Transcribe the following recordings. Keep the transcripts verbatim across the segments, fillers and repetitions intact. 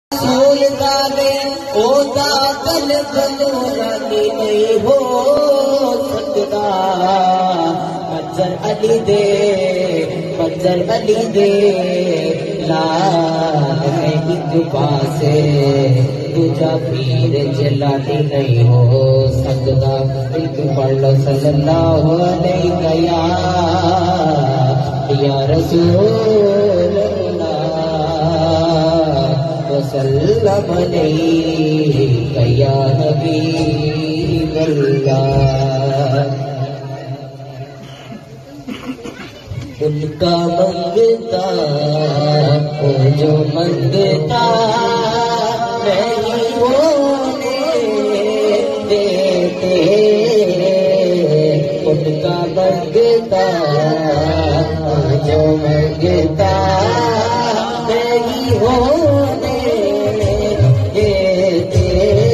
सोलदाने ओदा कल कलोरानी नहीं हो सकता। मज्जर अली दे मज्जर अली दे लाल में एक पासे तुझा पीर जलानी नहीं हो सकता। एक पढ़ लो सल्लल्लाहु अलैहि या रसूल वसल्लम अलैका या हबीब अल्लाह। उनका मंगता वो जो मंगता नहीं होने देते। उनका मंगता वो जो मंगता नहीं होने देते।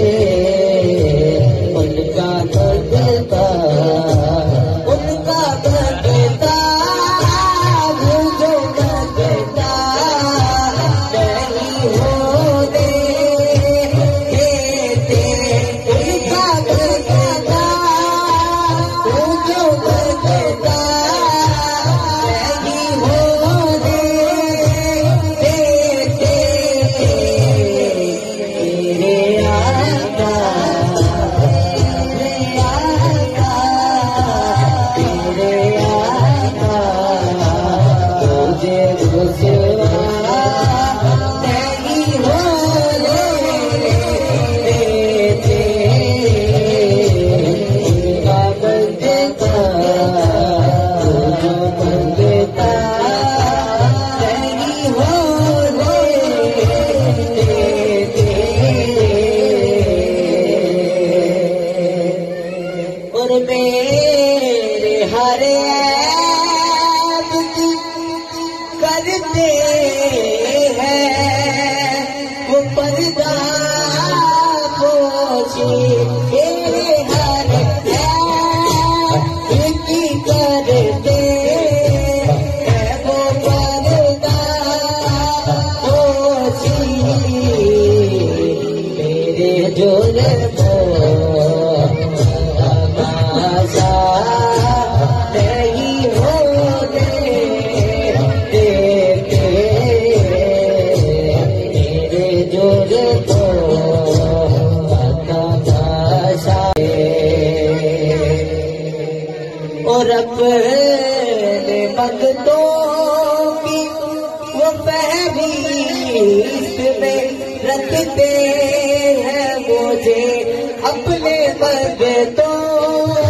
उनका मंगता उनका मंगता वो जो मंगता नहीं होने देते। उनका मंगता वो जो मंगता नहीं होने देते। मेरे आका मेरे आका मेरे आका तुझे गुस्सा नहीं होने देते। उनका मंगता वो जो मंगता नहीं होने देते। और मेरे हर ऐब की करते हैं वो पर्दा पोछे। मेरे हर ऐब की करते हैं वो पर्दा पोछे। मेरे जुल्मों तमाशा नहीं होने देते। मेरे जुल्मों तमाशा और अपने मंगतों की वो फहरिस्त में रखते हैं मुझे अपने मंगतों